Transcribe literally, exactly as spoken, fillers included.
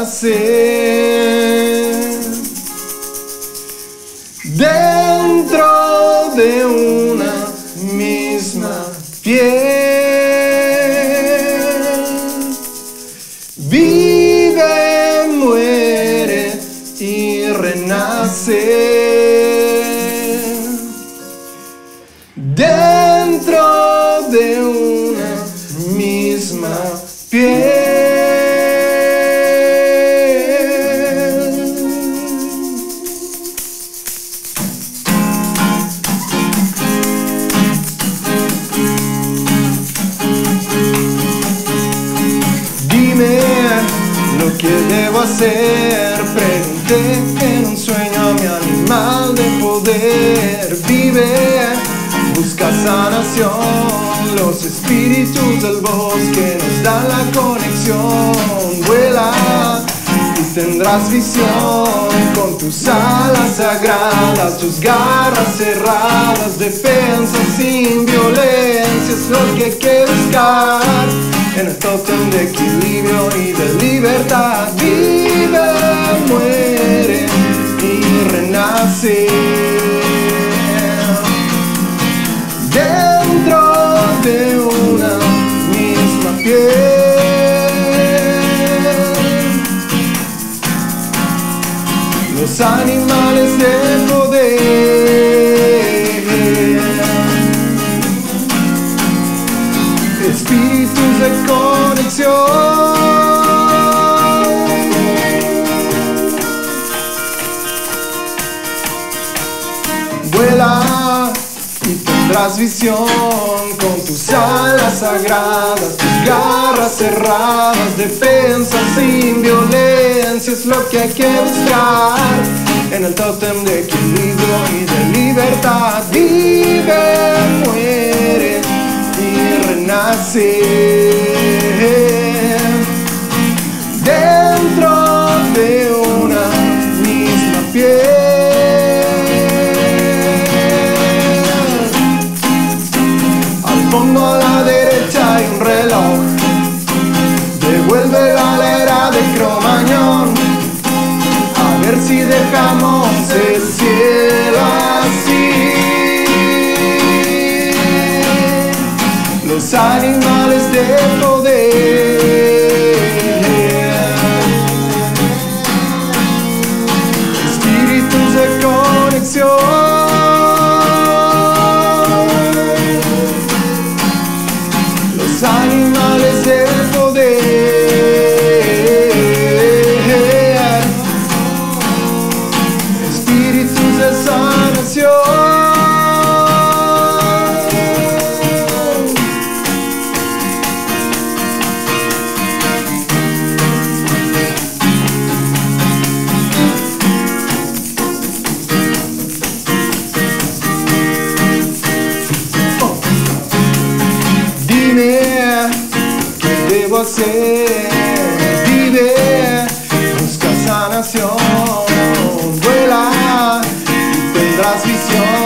renacer dentro de una misma piel. Vive, muere y renace dentro de una misma piel. Dime lo que debo hacer, pregunté en un sueño a mi animal de poder. Vive, busca sanación, los espíritus del bosque nos dan la conexión. Vuela y tendrás visión con tus alas sagradas, tus garras cerradas, defensa sin violencia es lo que hay que buscar en el tótem de equilibrio y de libertad. Vive, muere y renace dentro de una misma piel. Los animales de poder, espíritus de conexión. Vuela y tendrás visión con tus alas sagradas, tus garras cerradas, defensa sin violencia es lo que hay que buscar en el tótem de equilibrio y de libertad. Vive, muere y renace dentro de una misma piel. Fondo a la derecha hay un reloj, devuelve la era de Cromañón, a ver si dejamos el cielo así. Los animales de poder, espíritus de conexión. Animales del poder, espíritus de sanación. Oh. Dime qué debo hacer. Vive, busca sanación, vuela y tendrás visión